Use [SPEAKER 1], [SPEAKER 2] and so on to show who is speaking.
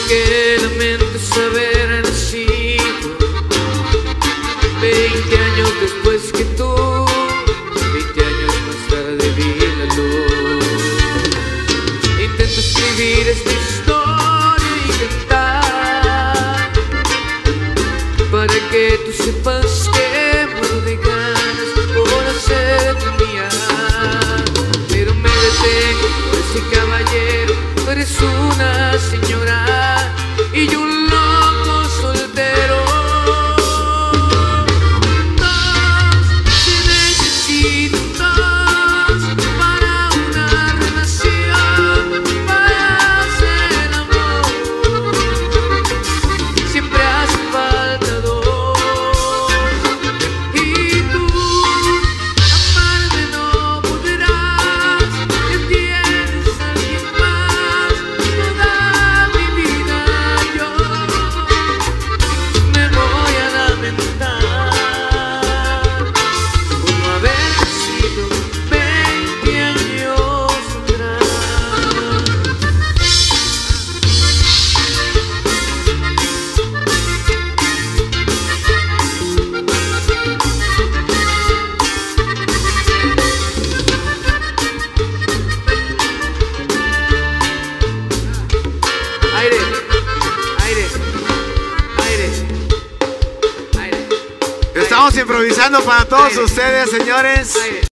[SPEAKER 1] que lamento haber nacido 20 años después que tú, 20 años más tarde vi la luz. Intento escribir esta historia y cantar para que tú sepas que muero de ganas por hacerte mía. Pero me detengo por ese caballero, tú eres una señora y yo un loco soltero. Dos, se necesitan dos para una relación, para hacer el amor. Siempre hace falta dos. Y tú, amarme no podrás, que tienes a alguien más. Toda mi vida yo me voy a lamentar por no haber nacido 20 años atrás. Aire, aire, aire, aire.
[SPEAKER 2] Estamos improvisando para todos
[SPEAKER 1] Aire.
[SPEAKER 2] ustedes, señores.
[SPEAKER 1] Aire.